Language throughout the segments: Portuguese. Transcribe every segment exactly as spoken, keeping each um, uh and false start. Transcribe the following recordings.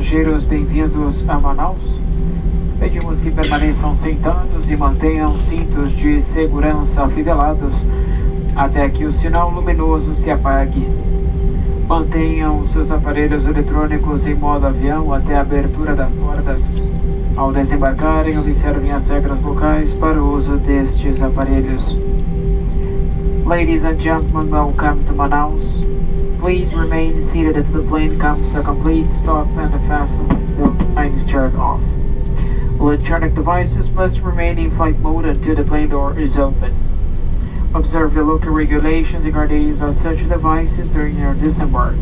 passageiros, bem-vindos a Manaus. Pedimos que permaneçam sentados e mantenham cintos de segurança afivelados até que o sinal luminoso se apague. Mantenham seus aparelhos eletrônicos em modo avião até a abertura das portas. Ao desembarcarem, observem as regras locais para o uso destes aparelhos. Ladies and gentlemen, welcome to Manaus. Please remain seated until the plane comes to a complete stop and the fasten line is turned off. Electronic devices must remain in flight mode until the plane door is open. Observe the local regulations regarding the use of such devices during your disembark.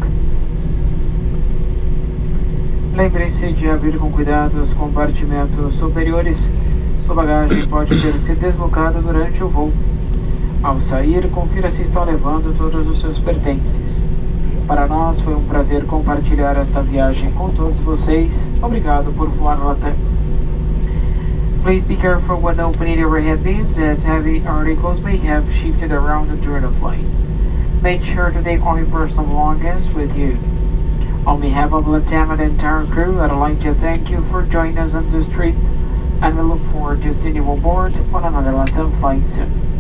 Lembre-se de abrir com cuidado os compartimentos superiores. Sua bagagem pode ter sido deslocada durante o voo. Ao sair, confira se está levando todos os seus pertences. Para nós foi um prazer compartilhar esta viagem com todos vocês. Obrigado por voar Latam. Please be careful when opening your overhead bins, as heavy articles may have shifted around during the flight. Make sure to take all your personal belongings with you. On behalf of Latam and the entire crew, I'd like to thank you for joining us on this trip, and we look forward to seeing you aboard on another Latam flight soon.